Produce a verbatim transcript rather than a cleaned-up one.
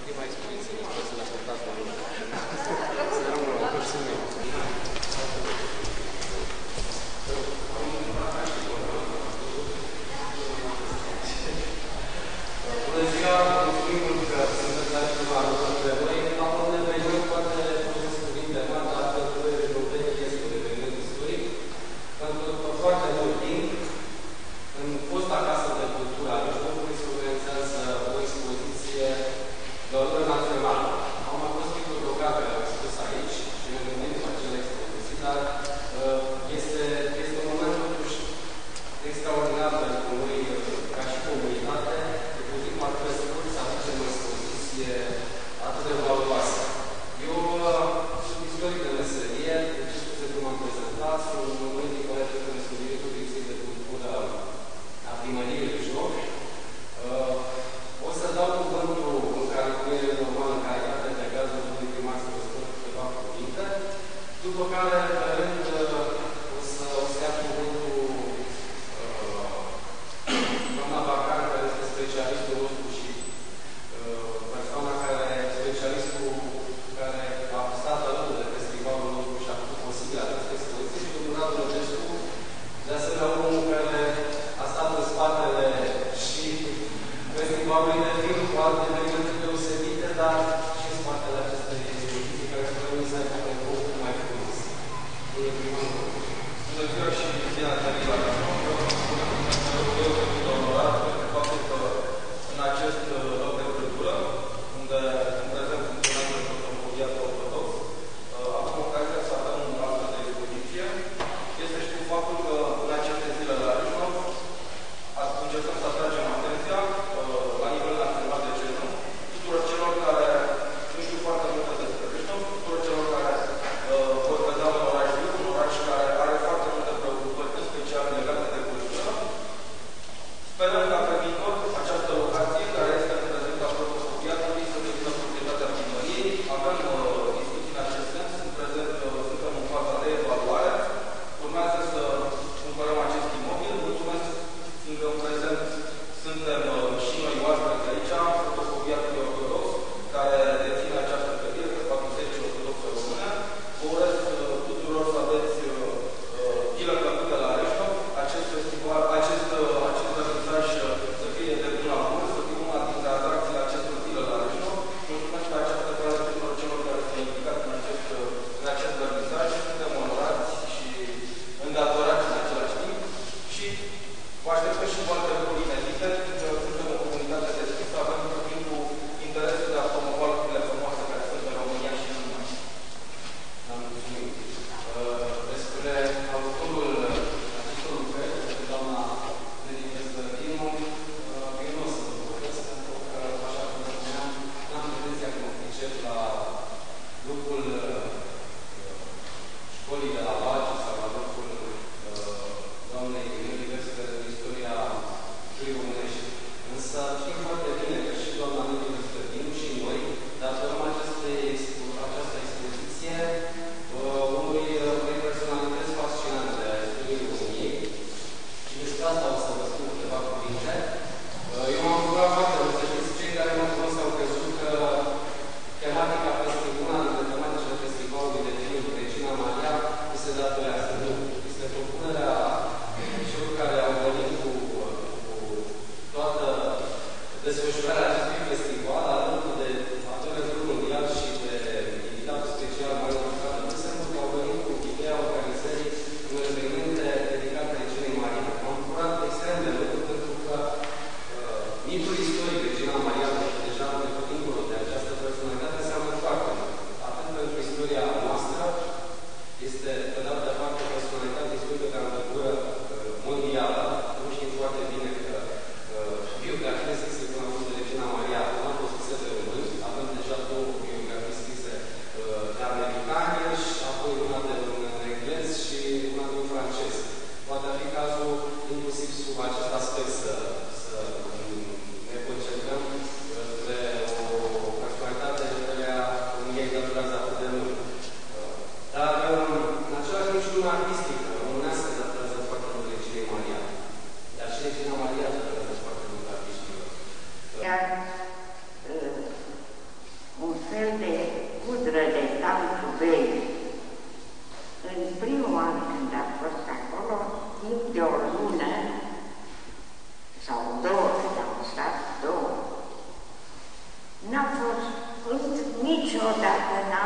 prima expoziție, nu să le contați la lumea. Să rămână la cursul meu. Bună ziua, mulțumim mult că sunteți la ceva alături de noi. Acum ne vedem poate puteți cuvinte mari, dar pentru Europeni este un eveniment istoric. Pentru că foarte mult timp, în fosta Casă de Cultură a Mijlocului se organizează o expoziție de origine națională. Au mai fost titluri locale care au expus aici și ne gândim cu acele expoziții, dar este, este un moment totuși extraordinar pentru noi, ca și comunitate, de puțin mai crescut să aducem o expoziție atât de valoroasă. Eu sunt istoric de meserie, deci scuze cum am prezentat, sunt un moment din colegii de meserie cu Direcției de Cultură a Primăriei Mijloc. O să dau cuvântul în care nu e normal în calitate de gazul domnului primar să vă spun câteva cuvinte, după care, pe rând, o să, o să ia cuvântul doamna Bacar, care este specialistul nostru și persoana care, specialistul care a stat alături de festivalul nostru și a făcut posibil această expoziție, și domnul Radu Răgescu, de asemenea omul care a stat în spatele și festivalului de film cu alte evenimente deosebite, dar și în spatele acestei expoziții care sperăm să aibă un punct mai frumos. timp de o lună, sau două, cât am stat, două, n-a fost niciodată, n-a